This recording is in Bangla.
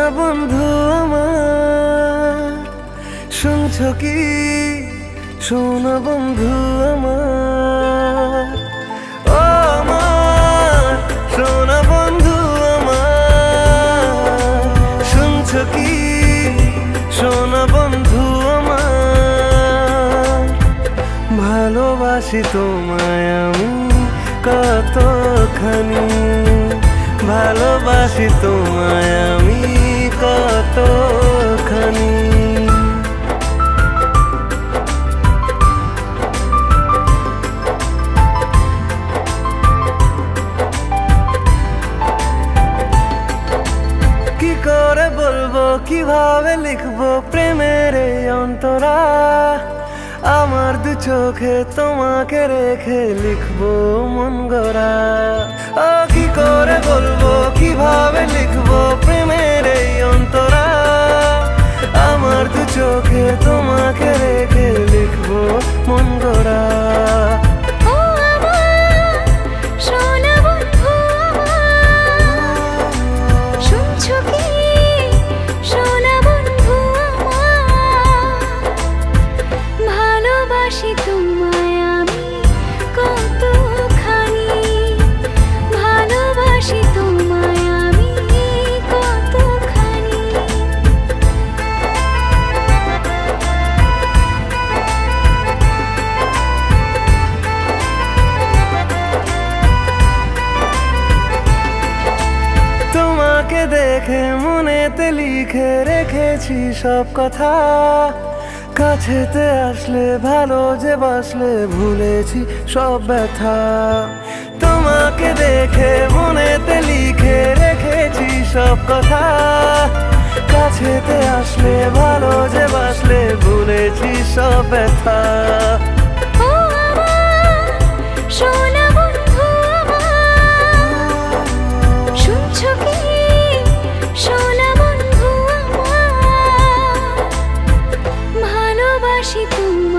বন্ধু আমার, শুনছো কি? শোনো বন্ধু আমার, ও আমার শোনো বন্ধু আমার, শুনছো কি? শোনো বন্ধু আমার, ভালোবাসি তোমায় আমি কতখানি, ভালোবাসি তোমায় আমি কতখানি। কি করে বলবো, কিভাবে লিখবো প্রেমের এই অন্তরা, আমার দু চোখে তোমাকে রেখে লিখবো মন গড়া। কি করে বলবো, কিভাবে লিখবো প্রেমের এই অন্তরা, আমার দু চোখে তোমাকে রেখে লিখবো মন গড়া। দেখে মনেতে লিখে রেখেছি সব কথা, কাছেতে আসলে ভালো যে বাসলে ভুলেছি সব ব্যথা। তোমাকে দেখে মনেতে লিখে রেখেছি সব কথা, কাছেতে আসলে ভালো যে বাসলে ভুলেছি সব ব্যথা। ভালোবাসি তুমি।